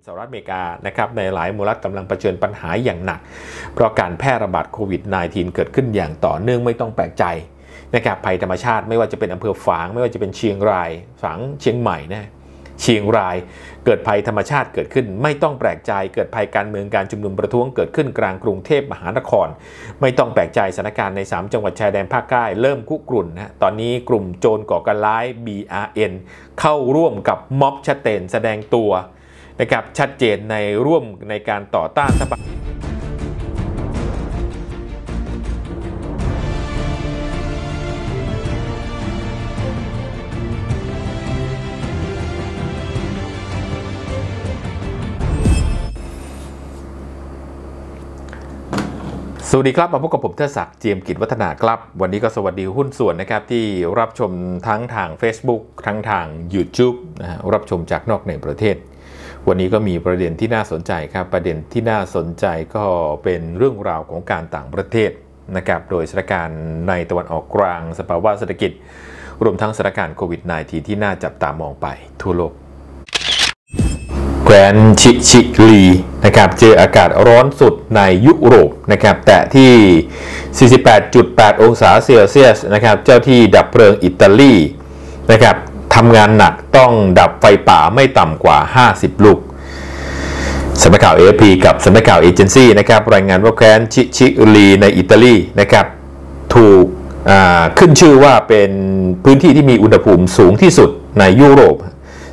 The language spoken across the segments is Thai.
สหรัฐอเมริกานะครับในหลายหมู่รัฐกำลังเผชิญปัญหาอย่างหนักเพราะการแพร่ระบาดโควิด -19 เกิดขึ้นอย่างต่อเนื่องไม่ต้องแปลกใจนะครับภัยธรรมชาติไม่ว่าจะเป็นอำเภอฝางไม่ว่าจะเป็นเชียงรายฝางเชียงใหม่นะเชียงรายเกิดภัยธรรมชาติเกิดขึ้นไม่ต้องแปลกใจเกิดภัยการเมืองการชุมนุมประท้วงเกิดขึ้นกลางกรุงเทพมหานครไม่ต้องแปลกใจสถานการณ์ใน3จังหวัดชายแดนภาคใต้เริ่มคุกรุ่นนะตอนนี้กลุ่มโจรก่อการร้าย BRN เข้าร่วมกับม็อบชัดเจนแสดงตัวนะครับชัดเจนในร่วมในการต่อต้านรัฐบาลสวัสดีครับมาพบกับผมเทิดศักดิ์เจียมกิจวัฒนาครับวันนี้ก็สวัสดีหุ้นส่วนนะครับที่รับชมทั้งทาง Facebook ทั้งทาง YouTube รับชมจากนอกในประเทศวันนี้ก็มีประเด็นที่น่าสนใจครับประเด็นที่น่าสนใจก็เป็นเรื่องราวของการต่างประเทศนะครับโดยสถานการณ์ในตะวันออกกลางสภาวะเศรษฐกิจรวมทั้งสถานการณ์โควิด -19 ที่น่าจับตามองไปทั่วโลกแคว้นชิลีนะครับเจออากาศร้อนสุดในยุโรปนะครับแตะที่ 48.8 องศาเซลเซียสนะครับเจ้าที่ดับเพลิงอิตาลีนะครับทำงานหนักต้องดับไฟป่าไม่ต่ำกว่า50ลูกสำนักข่าว AFP กับสำนักข่าวเอเจนซี่นะครับรายงานว่าแคว้นชิลีในอิตาลีนะครับถูกขึ้นชื่อว่าเป็นพื้นที่ที่มีอุณหภูมิสูงที่สุดในยุโรป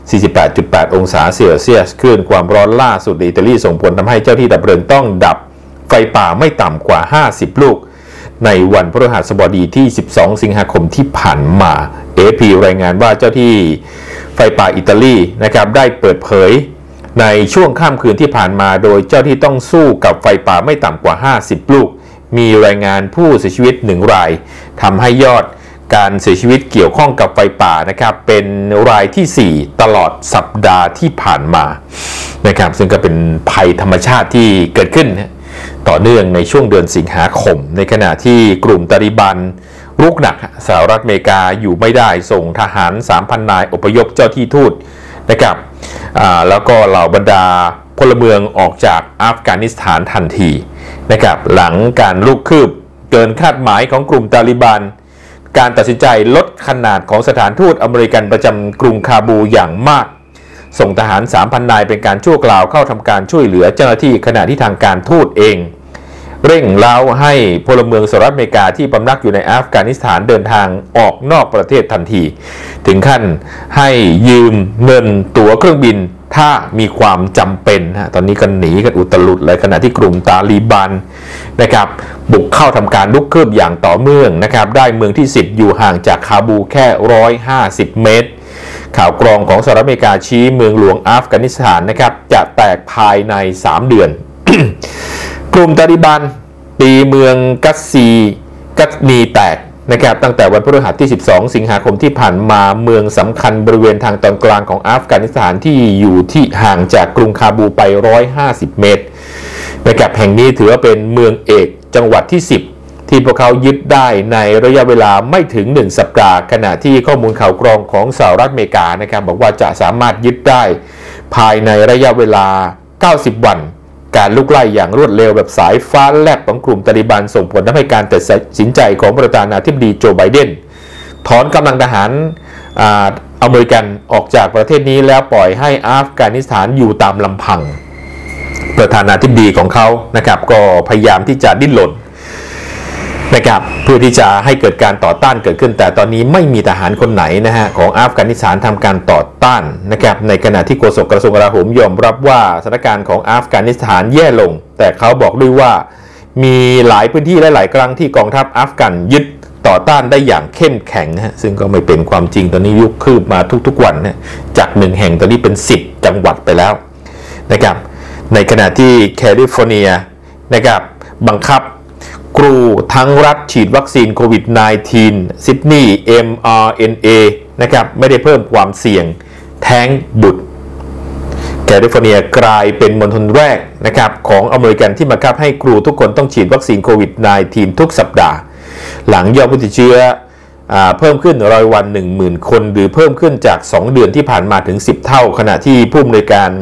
48.8 องศาเซลเซียสคลื่นความร้อนล่าสุดในอิตาลีส่งผลทำให้เจ้าที่ดับเพลิงต้องดับไฟป่าไม่ต่ำกว่า50ลูกในวันพฤหัสบดีที่12สิงหาคมที่ผ่านมา AFP รายงานว่าเจ้าที่ไฟป่าอิตาลีนะครับได้เปิดเผยในช่วงค่ำคืนที่ผ่านมาโดยเจ้าที่ต้องสู้กับไฟป่าไม่ต่ำกว่า50ลูกมีรายงานผู้เสียชีวิต1รายทำให้ยอดการเสียชีวิตเกี่ยวข้องกับไฟป่านะครับเป็นรายที่4ตลอดสัปดาห์ที่ผ่านมานะครับซึ่งก็เป็นภัยธรรมชาติที่เกิดขึ้นต่อเนื่องในช่วงเดือนสิงหาคมในขณะที่กลุ่มตาลิบันรุกหนักสหรัฐอเมริกาอยู่ไม่ได้ส่งทหาร 3,000 นายอพยพเจ้าที่ทูตนะครับแล้วก็เหล่าบรรดาพลเมืองออกจากอัฟกานิสถานทันทีนะครับหลังการลุกคืบเกินคาดหมายของกลุ่มตาลิบันการตัดสินใจลดขนาดของสถานทูตอเมริกันประจำกรุงคาบูอย่างมากส่งทหาร 3,000 นายเป็นการชั่วคราวเข้าทำการช่วยเหลือเจ้าหน้าที่ขณะที่ทางการทูตเองเร่งเร้าให้พลเมืองสหรัฐอเมริกาที่พำนักอยู่ในอัฟกานิสถานเดินทางออกนอกประเทศทันทีถึงขั้นให้ยืมเงินตั๋วเครื่องบินถ้ามีความจำเป็นตอนนี้กันหนีกันอุตลุดเลยขณะที่กลุ่มตาลีบันนะครับบุกเข้าทำการลุกคืบอย่างต่อเนื่องนะครับได้เมืองที่10อยู่ห่างจากคาบูแค่150เมตรข่าวกรองของสหรัฐอเมริกาชี้เมืองหลวงอัฟกานิสถานนะครับจะแตกภายใน3เดือน กลุ่มตาลีบันตีเมืองกัซนีแตกนะครับตั้งแต่วันพฤหัสที่12สิงหาคมที่ผ่านมาเมืองสำคัญบริเวณทางตอนกลางของอัฟกานิสถานที่อยู่ที่ห่างจากกรุงคาบูไป150เมตรนะครับแห่งนี้ถือว่าเป็นเมืองเอกจังหวัดที่10ที่พวกเขายึดได้ในระยะเวลาไม่ถึง1สัปดาห์ขณะที่ข้อมูลข่าวกรองของสหรัฐอเมริกานะครับบอกว่าจะสามารถยึดได้ภายในระยะเวลา90วันการลุกไล่อย่างรวดเร็วแบบสายฟ้าแลบของกลุ่มตาลิบันส่งผลทำให้การตัดสินใจของประธานาธิบดีโจไบเดนถอนกำลังทหารอเมริกันออกจากประเทศนี้แล้วปล่อยให้อัฟกานิสถานอยู่ตามลำพังประธานาธิบดีของเขานะครับก็พยายามที่จะดิ้นรนนะครับเพื่อที่จะให้เกิดการต่อต้านเกิดขึ้นแต่ตอนนี้ไม่มีทหารคนไหนนะฮะของอัฟกานิสถานทำการต่อต้านนะครับในขณะที่โฆษกกระทรวงกลาโหมยอมรับว่าสถานการณ์ของอัฟกานิสถานแย่ลงแต่เขาบอกด้วยว่ามีหลายพื้นที่และหลายครั้งที่กองทัพอัฟกันยึดต่อต้านได้อย่างเข้มแข็งนะซึ่งก็ไม่เป็นความจริงตอนนี้ยุคคืบมาทุกๆวันนะจาก1แห่งตอนนี้เป็น10จังหวัดไปแล้วนะครับในขณะที่แคลิฟอร์เนียนะครับบังคับครูทั้งรัฐฉีดวัคซีนโควิด -19 ซิดนีย์ mRNA นะครับไม่ได้เพิ่มความเสี่ยงแท้งบุตรแคลิฟอร์เนียกลายเป็นมณฑลแรกนะครับของอเมริกันที่บังคับให้ครูทุกคนต้องฉีดวัคซีนโควิด -19 ทุกสัปดาห์หลังยอดผู้ติดเชื้อเพิ่มขึ้นรายวัน 10,000 คนหรือเพิ่มขึ้นจาก2เดือนที่ผ่านมาถึง10เท่าขณะที่ผู้อำนวยการ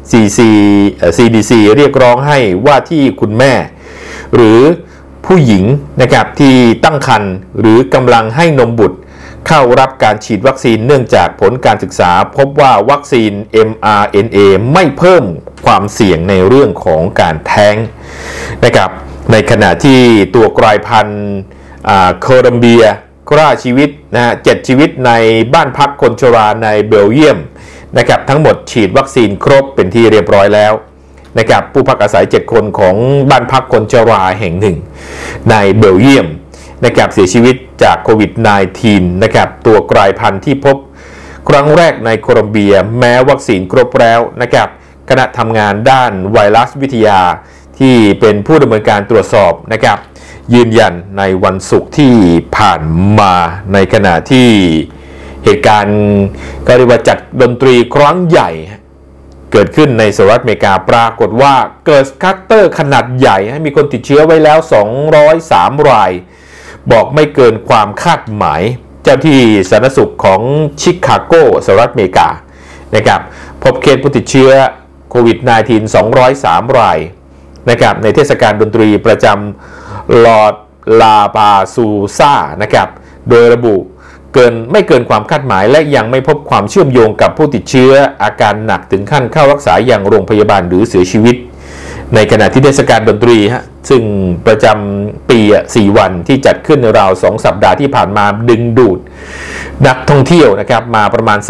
CDC เรียกร้องให้ว่าที่คุณแม่หรือผู้หญิงนะครับที่ตั้งครรภ์หรือกำลังให้นมบุตรเข้ารับการฉีดวัคซีนเนื่องจากผลการศึกษาพบว่าวัคซีน mRNA ไม่เพิ่มความเสี่ยงในเรื่องของการแท้งนะครับในขณะที่ตัวกลายพันธุ์โคลัมเบียฆ่าชีวิตนะ7ชีวิตในบ้านพักคนชราในเบลเยียมนะครับทั้งหมดฉีดวัคซีนครบเป็นที่เรียบร้อยแล้วนะครับผู้พักอาศัย7คนของบ้านพักคนชราแห่งหนึ่งในเบลเยียมนะครับเสียชีวิตจากโควิด -19 นะครับตัวกลายพันธุ์ที่พบครั้งแรกในโคลัมเบียแม้วัคซีนครบแล้วนะครับคณะทำงานด้านไวรัสวิทยาที่เป็นผู้ดำเนินการตรวจสอบนะครับยืนยันในวันศุกร์ที่ผ่านมาในขณะที่เหตุการณ์ก็เรียกว่าจัดดนตรีครั้งใหญ่เกิดขึ้นในสหรัฐอเมริกาปรากฏว่าเกิดคลัสเตอร์ขนาดใหญ่มีคนติดเชื้อไว้แล้ว203รายบอกไม่เกินความคาดหมายเจ้าที่สาธารณสุขของชิคาโกสหรัฐอเมริกานะครับพบเคสผู้ติดเชื้อโควิด -19 203รายนะครับในเทศกาลดนตรีประจำลอร์ดลาบาซูซ่านะครับโดยระบุไม่เกินความคาดหมายและยังไม่พบความเชื่อมโยงกับผู้ติดเชื้ออาการหนักถึงขั้นเข้ารักษาอย่างโรงพยาบาลหรือเสียชีวิตในขณะที่เทศกาลดนตรีซึ่งประจำปี4วันที่จัดขึ้นราว2สัปดาห์ที่ผ่านมาดึงดูดนักท่องเที่ยวนะครับมาประมาณ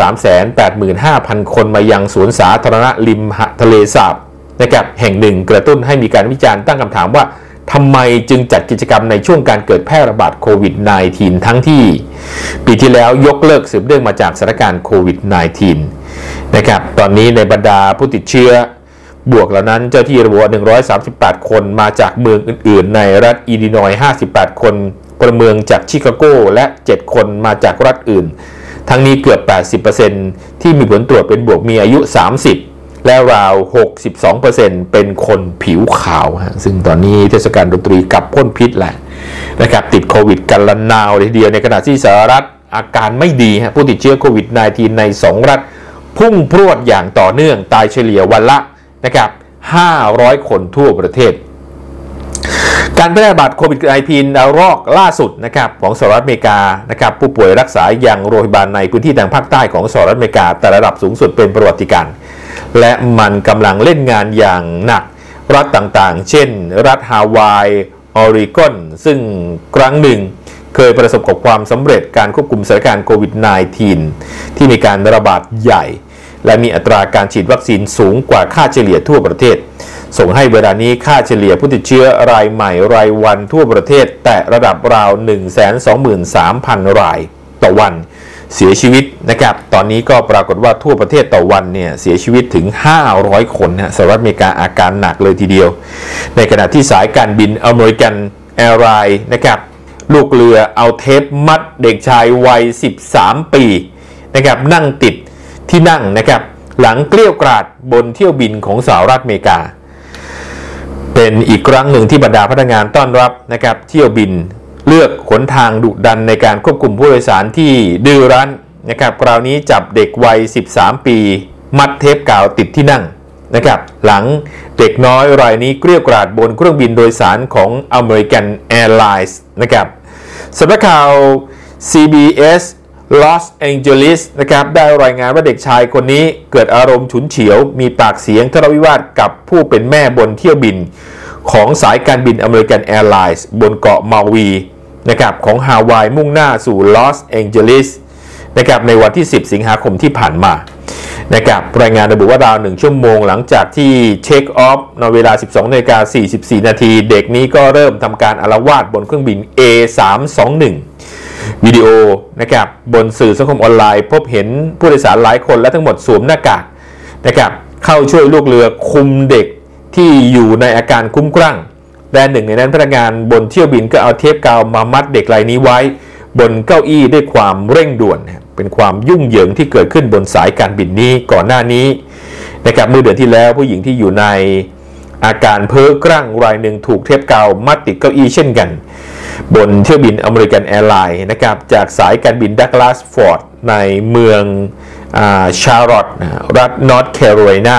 385,000 คนมายังสวนสาธารณะริมทะเลสาบนะครับแห่งหนึ่งกระตุ้นให้มีการวิจารณ์ตั้งคำถามว่าทำไมจึงจัดกิจกรรมในช่วงการเกิดแพร่ระบาดโควิด -19 ทั้งที่ปีที่แล้วยกเลิกสืบเนื่องมาจากสถานการณ์โควิด -19 นะครับตอนนี้ในบรรดาผู้ติดเชื้อบวกเหล่านั้นเจ้าที่ระบุว่า138คนมาจากเมืองอื่นๆในรัฐอิลลินอยส์58คนพลเมืองจากชิคาโกและ7คนมาจากรัฐอื่นทั้งนี้เกือบ 80% ที่มีผลตรวจเป็นบวกมีอายุ30และราว 62% เป็นคนผิวขาวซึ่งตอนนี้เทศกาลดนตรีกับพ่นพิษแหละนะครับติดโควิดกันละนาวเลยทีเดียวในขณะที่สหรัฐอาการไม่ดีผู้ติดเชื้อโควิด -19 ใน2รัฐพุ่งพรวดอย่างต่อเนื่องตายเฉลี่ยวันละนะครับ500 คนทั่วประเทศการแพร่ระบาดโควิด -19 รอกล่าสุดนะครับของสหรัฐอเมริกานะครับผู้ป่วยรักษาอย่างโรงพยาบาลในพื้นที่ทางภาคใต้ของสหรัฐอเมริกาแต่ระดับสูงสุดเป็นประวัติการณ์และมันกำลังเล่นงานอย่างหนักรัฐต่างๆเช่นรัฐฮาวายออริกอนซึ่งครั้งหนึ่งเคยประสบกับความสำเร็จการควบคุมสถานการณ์โควิด -19 ที่มีการระบาดใหญ่และมีอัตราการฉีดวัคซีนสูงกว่าค่าเฉลี่ยทั่วประเทศส่งให้เวลานี้ค่าเฉลี่ยผู้ติดเชื้อรายใหม่รายวันทั่วประเทศแตะระดับราว 123,000 รายต่อวันเสียชีวิตนะครับตอนนี้ก็ปรากฏว่าทั่วประเทศต่อวันเนี่ยเสียชีวิตถึง500คนสหรัฐอเมริกาอาการหนักเลยทีเดียวในขณะที่สายการบินอเมริกันแอร์ไลน์นะครับลูกเรือเอาเทปมัดเด็กชายวัย13 ปีนะครับนั่งติดที่นั่งนะครับหลังเกลี้ยวกราดบนเที่ยวบินของสหรัฐอเมริกาเป็นอีกครั้งหนึ่งที่บรรดาพนักงานต้อนรับนะครับเที่ยวบินเลือกหนทางดุดันในการควบคุมผู้โดยสารที่ดื้อรั้นนะครับคราวนี้จับเด็กวัย13 ปีมัดเทปกาวติดที่นั่งนะครับหลังเด็กน้อยรายนี้เกลี้ยวกราดบนเครื่องบินโดยสารของ American Airlines นะครับสำนักข่าว CBS Los Angeles นะครับได้รายงานว่าเด็กชายคนนี้เกิดอารมณ์ฉุนเฉียวมีปากเสียงทะเลาะวิวาทกับผู้เป็นแม่บนเที่ยวบินของสายการบิน American Airlines บนเกาะมาวีนะครับของฮาวายมุ่งหน้าสู่ลอสแองเจลิสนะครับในวันที่10 สิงหาคมที่ผ่านมานะครับรายงานระบุว่าราว1 ชั่วโมงหลังจากที่เช็คออฟในเวลา 12:44 นาทีเด็กนี้ก็เริ่มทำการอาละวาดบนเครื่องบิน A321วิดีโอนะครับบนสื่อสังคมออนไลน์พบเห็นผู้โดยสารหลายคนและทั้งหมดสวมหน้ากากนะครับเข้าช่วยลูกเรือคุมเด็กที่อยู่ในอาการคลุ้มคลั่งและหนึ่งในนั้นพนักงานบนเที่ยวบินก็เอาเทปกาวมามัดเด็กรายนี้ไว้บนเก้าอี้ด้วยความเร่งด่วนเป็นความยุ่งเหยิงที่เกิดขึ้นบนสายการบินนี้ก่อนหน้านี้นะครับเมื่อเดือนที่แล้วผู้หญิงที่อยู่ในอาการเพ้อคลั่งรายหนึ่งถูกเทปกาวมัดติดเก้าอี้เช่นกันบนเที่ยวบินอเมริกันแอร์ไลน์นะครับจากสายการบินดักลาสฟอร์ดในเมืองชาร์ลอตต์รัฐนอร์ทแคโรไลนา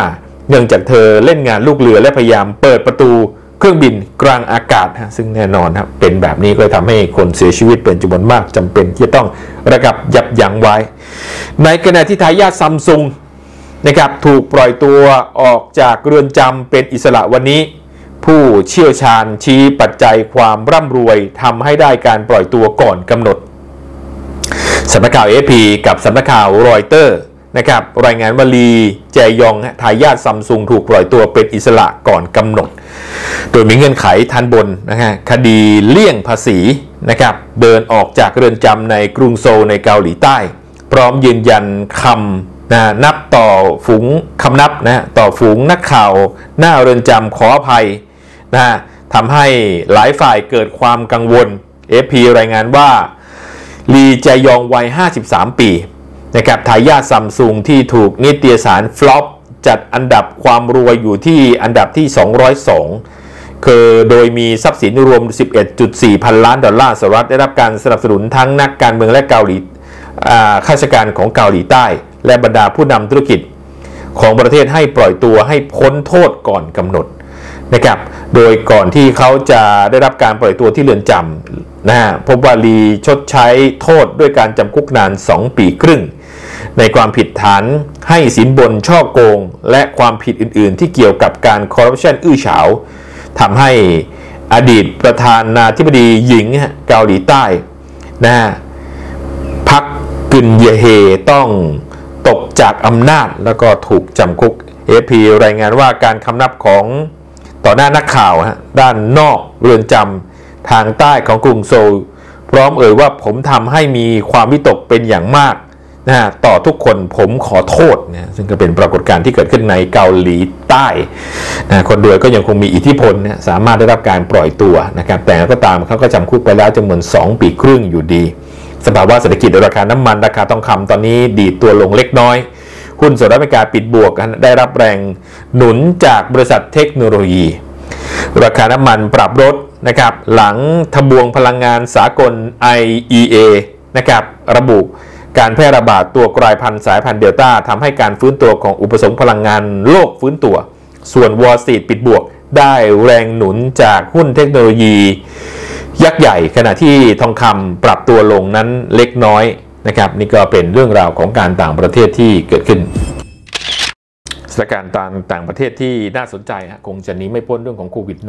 เนื่องจากเธอเล่นงานลูกเรือและพยายามเปิดประตูเครื่องบินกลางอากาศซึ่งแน่นอนครับเป็นแบบนี้ก็ทำให้คนเสียชีวิตเป็นจำนวนมากจำเป็นที่จะต้องระงับยับยั้งไว้ในขณะที่ทายาทซัมซุงนะครับถูกปล่อยตัวออกจากเรือนจำเป็นอิสระวันนี้ผู้เชี่ยวชาญชี้ปัจจัยความร่ำรวยทำให้ได้การปล่อยตัวก่อนกำหนดสำนักข่าว AFP กับสำนักข่าวรอยเตอร์นะครับรายงานว่าลีแจยองทายาทซัมซุงถูกปล่อยตัวเป็นอิสระก่อนกำหนดโดยมีเงื่อนไขทันบนนะฮะคดีเลี่ยงภาษีนะครับเดินออกจากเรือนจำในกรุงโซลในเกาหลีใต้พร้อมยืนยันคำนับต่อฝูงคำนับต่อฝูงนักข่าวหน้าเรือนจำขออภัยทำให้หลายฝ่ายเกิดความกังวล AFP รายงานว่าลีแจยองวัย53 ปีนะครับทายาทซัมซุงที่ถูกนิตยสารฟลอปจัดอันดับความรวยอยู่ที่อันดับที่202คือโดยมีทรัพย์สินรวม 11.4 พันล้านดอลลาร์สหรัฐได้รับการสนับสนุนทั้งนักการเมืองและข้าราชการของเกาหลีใต้และบรรดาผู้นำธุรกิจของประเทศให้ปล่อยตัวให้พ้นโทษก่อนกำหนดนะครับโดยก่อนที่เขาจะได้รับการปล่อยตัวที่เรือนจำพบว่าลีชดใช้โทษด้วยการจำคุกนาน2 ปีครึ่งในความผิดฐานให้สินบนช่อโกงและความผิดอื่นๆที่เกี่ยวกับการคอร์รัปชันอื้อฉาวทำให้อดีตประธานาธิบดีหญิงเกาหลีใต้พักกึนเยเฮต้องตกจากอำนาจแล้วก็ถูกจำคุก AFP รายงานว่าการคำนับของต่อหน้านักข่าวด้านนอกเรือนจำทางใต้ของกรุงโซลพร้อมว่าผมทำให้มีความวิตกเป็นอย่างมากต่อทุกคนผมขอโทษซึ่งก็เป็นปรากฏการณ์ที่เกิดขึ้นในเกาหลีใต้คนรวยก็ยังคงมีอิทธิพลสามารถได้รับการปล่อยตัวนะครับแต่ก็ตามเขาก็จำคุกไปแล้วจำนวน2 ปีครึ่งอยู่ดีสภาวะเศรษฐกิจราคาน้ำมันราคาทองคำตอนนี้ดีดตัวลงเล็กน้อยหุ้นสหรัฐอเมริกาปิดบวกได้รับแรงหนุนจากบริษัทเทคโนโลยีราคาน้ำมันปรับลดนะครับหลังทบวงพลังงานสากล IEA นะครับระบุการแพร่ระบาดตัวกลายพันธุ์สายพันธุ์เดลต้าทำให้การฟื้นตัวของอุปสงค์พลังงานโลกฟื้นตัวส่วนวอลสตรีทปิดบวกได้แรงหนุนจากหุ้นเทคโนโลยียักษ์ใหญ่ขณะที่ทองคำปรับตัวลงนั้นเล็กน้อยนะครับนี่ก็เป็นเรื่องราวของการต่างประเทศที่เกิดขึ้นสถานการณ์ต่างประเทศที่น่าสนใจคงจะหนีไม่พ้นเรื่องของโควิด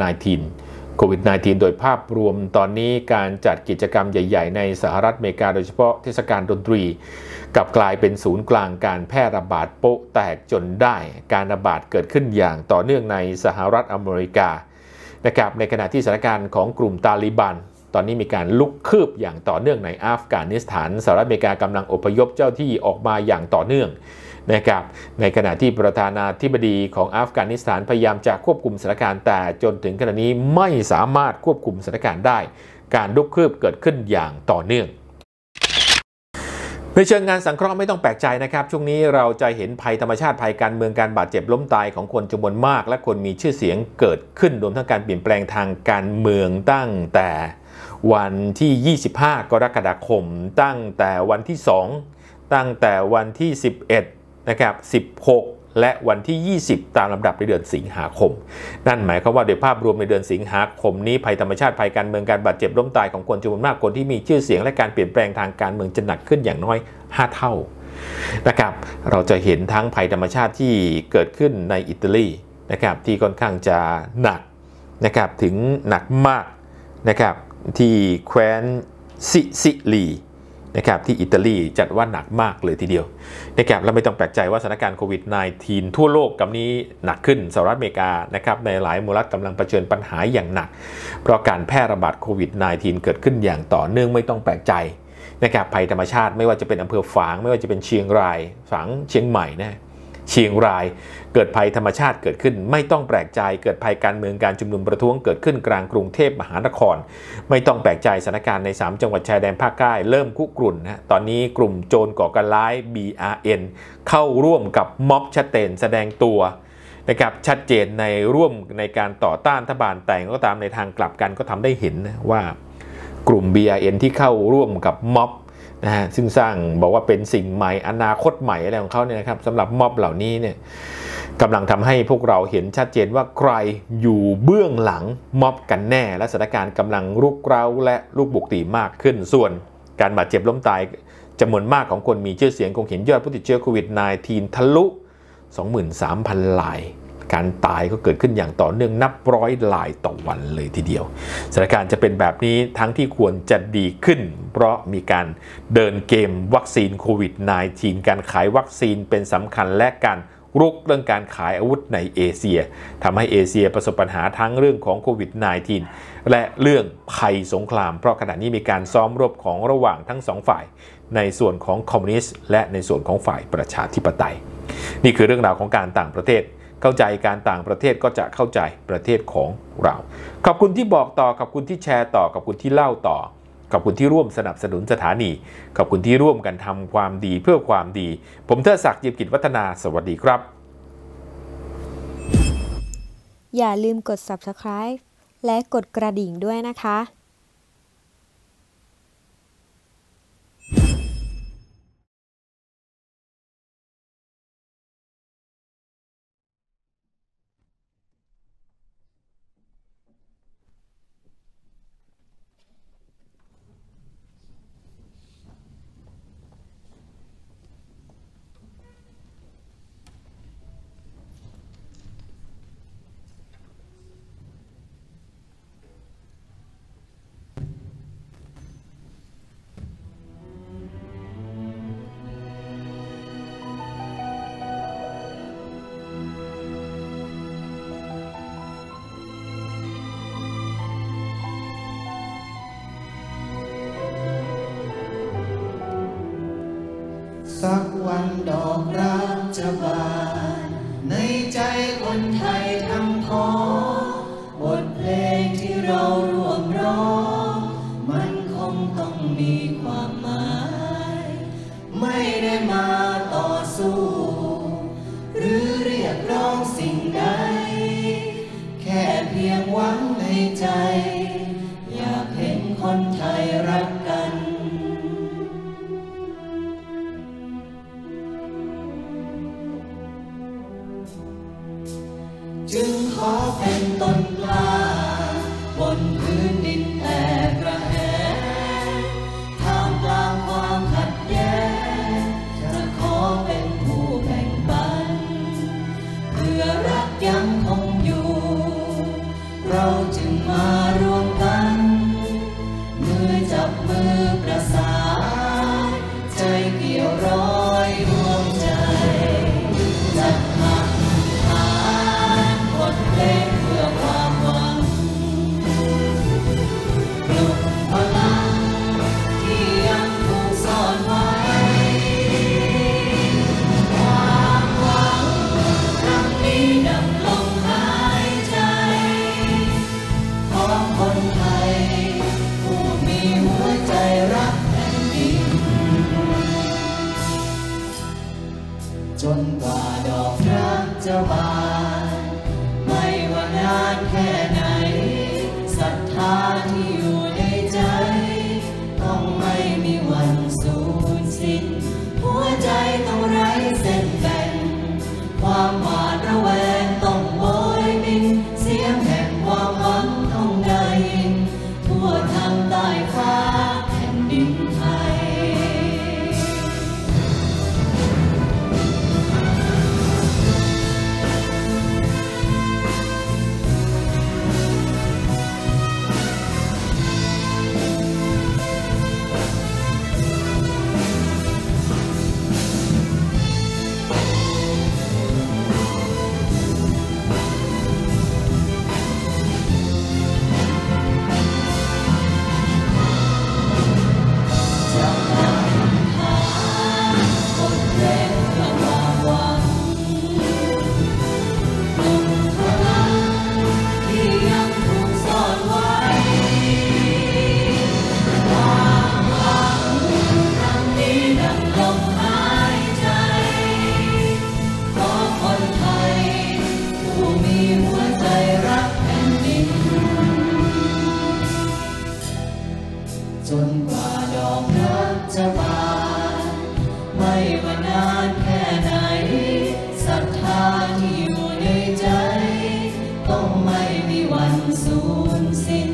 -19 โดยภาพรวมตอนนี้การจัดกิจกรรมใหญ่ๆในสหรัฐอเมริกาโดยเฉพาะเทศกาลดนตรีกลับกลายเป็นศูนย์กลางการแพร่ระบาดโป๊ะแตกจนได้การระบาดเกิดขึ้นอย่างต่อเนื่องในสหรัฐอเมริกานะครับในขณะที่สถานการณ์ของกลุ่มตาลิบันตอนนี้มีการลุกคืบอย่างต่อเนื่องในอัฟกานิสถานสหรัฐอเมริกากำลังอพยพเจ้าที่ออกมาอย่างต่อเนื่องนะครับในขณะที่ประธานาธิบดีของอัฟกานิสถานพยายามจะควบคุมสถานการณ์แต่จนถึงขณะนี้ไม่สามารถควบคุมสถานการณ์ได้การลุกคืบเกิดขึ้นอย่างต่อเนื่องในเชิงงานสังเคราะห์ไม่ต้องแปลกใจนะครับช่วงนี้เราจะเห็นภัยธรรมชาติภัยการเมืองการบาดเจ็บล้มตายของคนจำนวนมากและคนมีชื่อเสียงเกิดขึ้นรวมทั้งการเปลี่ยนแปลงทางการเมืองตั้งแต่วันที่25 กรกฎาคมตั้งแต่วันที่2ตั้งแต่วันที่11นะครับ16และวันที่20ตามลำดับในเดือนสิงหาคมนั่นหมายความว่าโดยภาพรวมในเดือนสิงหาคมนี้ภัยธรรมชาติภัยการเมืองการบาดเจ็บล้มตายของคนจำนวนมากคนที่มีชื่อเสียงและการเปลี่ยนแปลงทางการเมืองจะหนักขึ้นอย่างน้อย5 เท่านะครับเราจะเห็นทั้งภัยธรรมชาติที่เกิดขึ้นในอิตาลีนะครับที่ค่อนข้างจะหนักนะครับถึงหนักมากนะครับที่แคว้นซิซิลีนะครับที่อิตาลีจัดว่าหนักมากเลยทีเดียวนะครับและไม่ต้องแปลกใจว่าสถานการณ์โควิด -19 ทั่วโลกกับนี้หนักขึ้นสหรัฐอเมริกานะครับในหลายหมู่รัฐกำลังเผชิญปัญหาอย่างหนักเพราะการแพร่ระบาดโควิด -19 เกิดขึ้นอย่างต่อเนื่องไม่ต้องแปลกใจนะครับภัยธรรมชาติไม่ว่าจะเป็นอำเภอฝางไม่ว่าจะเป็นเชียงรายฝางเชียงใหม่นะเชียงรายเกิดภัยธรรมชาติเกิดขึ้นไม่ต้องแปลกใจเกิดภัยการเมืองการชุมนุมประท้วงเกิดขึ้นกลางกรุงเทพมหานครไม่ต้องแปลกใจสถานการณ์ใน3จังหวัดชายแดนภาคใต้เริ่มคุกรุ่นนะตอนนี้กลุ่มโจรก่อการร้าย BRN เข้าร่วมกับม็อบชัดเจนแสดงตัวนะครับชัดเจนในร่วมในการต่อต้านรัฐบาลแต่ก็ตามในทางกลับกันก็ทำได้เห็นนะว่ากลุ่ม BRN ที่เข้าร่วมกับม็อบนะฮะซึ่งสร้างบอกว่าเป็นสิ่งใหม่อนาคตใหม่อะไรของเขาเนี่ยนะครับสำหรับม็อบเหล่านี้เนี่ยกำลังทำให้พวกเราเห็นชัดเจนว่าใครอยู่เบื้องหลังม็อบกันแน่และสถานการณ์กำลังรุกเร้าและลุกบุกตีมากขึ้นส่วนการบาดเจ็บล้มตายจำนวนมากของคนมีชื่อเสียงคงเห็นยอดผู้ติดเชื้อโควิด -19 ทะลุ 23,000 รายการตายก็เกิดขึ้นอย่างต่อเนื่องนับร้อยรายต่อวันเลยทีเดียวสถานการณ์จะเป็นแบบนี้ทั้งที่ควรจะดีขึ้นเพราะมีการเดินเกมวัคซีนโควิด -19 การขายวัคซีนเป็นสำคัญและการรุกเรื่องการขายอาวุธในเอเชียทำให้เอเชียประสบปัญหาทั้งเรื่องของโควิด -19 และเรื่องภัยสงครามเพราะขณะนี้มีการซ้อมรบของระหว่างทั้งสองฝ่ายในส่วนของคอมมิวนิสต์และในส่วนของฝ่ายประชาธิปไตยนี่คือเรื่องราวของการต่างประเทศเข้าใจการต่างประเทศก็จะเข้าใจประเทศของเราขอบคุณที่บอกต่อขอบคุณที่แชร์ต่อขอบคุณที่เล่าต่อขอบคุณที่ร่วมสนับสนุนสถานีขอบคุณที่ร่วมกันทำความดีเพื่อความดีผมเทิดศักดิ์ เยี่ยมกิจวัฒนาสวัสดีครับอย่าลืมกด Subscribe และกดกระดิ่งด้วยนะคะสักวันดอกรักจะบานในใจคนไทยทั้งพ้องบทเพลงที่เราร่วมร้องมันคงต้องมีความหมายไม่ได้มาต่อสู้หรือเรียกร้องสิ่งใดแค่เพียงหวังในใจอยากเห็นคนไทยรักกันจึงขอเป็นต้นกล้าบนพื้นดินแต่กระแหงท่ามกลางความขัดแย้งจะขอเป็นผู้แบ่งปันเพื่อรักยังคงอยู่เราจึงมารวมกันมือจับมือประสานใจเกี่ยวร้อยดวงใจจัดหักบทเพลงเพื่อความหวังปลุกพลังที่ยังถูกซ่อนไว้ความหวังครั้งนี้ดำลงหายใจของสูญสิ้น